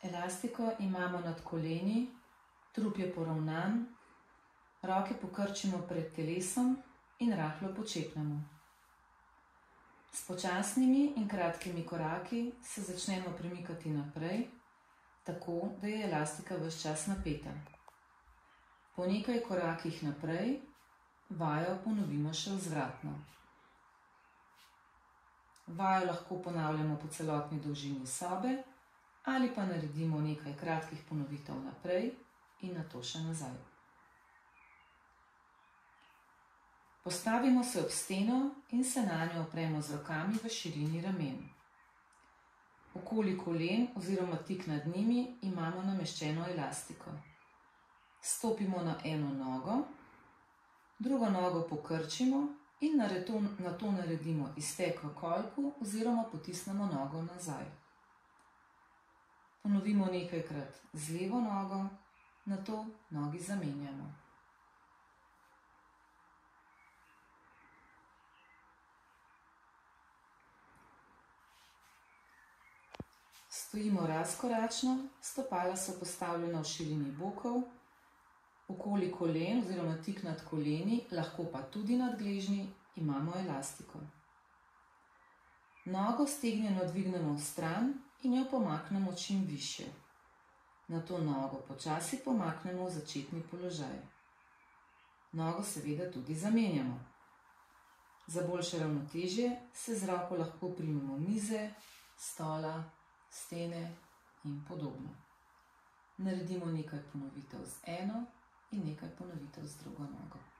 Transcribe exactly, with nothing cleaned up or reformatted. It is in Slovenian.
Elastiko imamo nad koleni, trup je poravnan, roke pokrčimo pred telesom in rahlo počepnemo. S počasnimi in kratkimi koraki se začnemo premikati naprej, tako da je elastika ves čas napeta. Po nekaj korakih naprej vajo ponovimo še vzvratno. Vajo lahko ponavljamo po celotni dolžini sobe ali pa naredimo nekaj kratkih ponovitev naprej in nato še nazaj. Postavimo se ob steno in se nanjo opremo z rokami v širini ramen. Okoli kolen oziroma tik nad njimi imamo nameščeno elastiko. Stopimo na eno nogo, drugo nogo pokrčimo in nato naredimo izteg v kolku oziroma potisnemo nogo nazaj. Ponovimo nekajkrat z levo nogo, nato nogi zamenjamo. Stojimo razkoračno, stopala so postavljena v širini bokov, okoli kolen oziroma tik nad koleni, lahko pa tudi nad gležnji, imamo elastiko. Nogo stegnjeno dvignemo v stran in jo pomaknemo čim višje. Nato nogo počasi pomaknemo v začetni položaj. Nogo seveda tudi zamenjamo. Za boljše ravnotežje se z roko lahko primemo mize, stola, stene in podobno. Naredimo nekaj ponovitev z eno in nekaj ponovitev z drugo nogo.